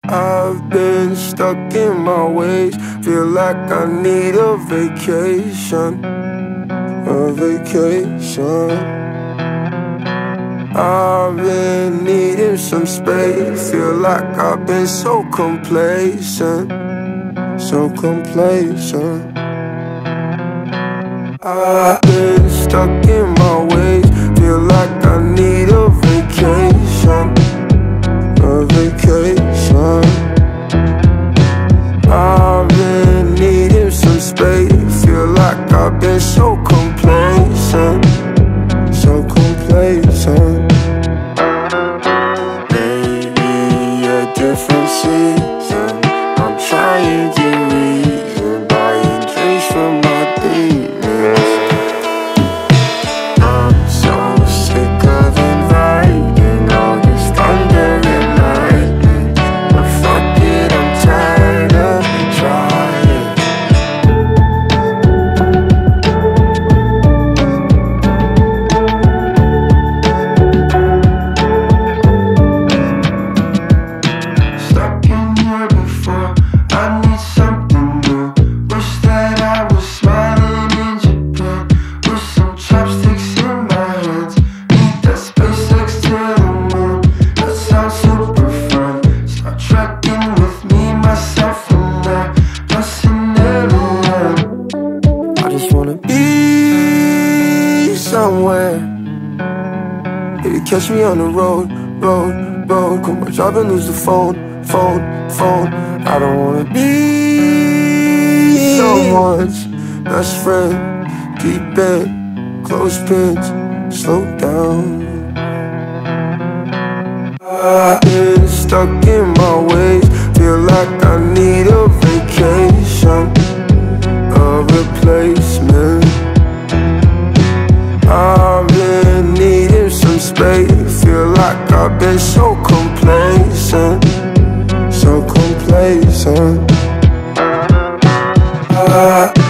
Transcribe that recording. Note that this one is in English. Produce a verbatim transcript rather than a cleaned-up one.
I've been stuck in my ways, feel like I need a vacation, a vacation. I've been needing some space, feel like I've been so complacent, so complacent. I've been stuck in my ways, feel like I need a vacation, a vacation. I've been needing some space, feel like I've been so complacent, so complacent. Maybe a different season, I'm trying to reason, buying drinks from my demons. I'm so sick of inviting all this thunder and lightning, but fuck it, I'm tired of trying. Stuck in here before, I need something new. Wish that I was smiling in Japan with some chopsticks in my hands. Need that SpaceX to the moon, that sounds super fun. Start tracking with me, myself and I, us and everyone. I just wanna be somewhere. Baby, catch me on the road, road, road. Come on, drop and lose the phone, phone, phone. I don't wanna be someone's best friend. Deep in, close pins, slow down. I've been stuck in my ways, feel like I need a vacation, a replacement. I've been needing some space, feel like I've been so complacent, so complacent. I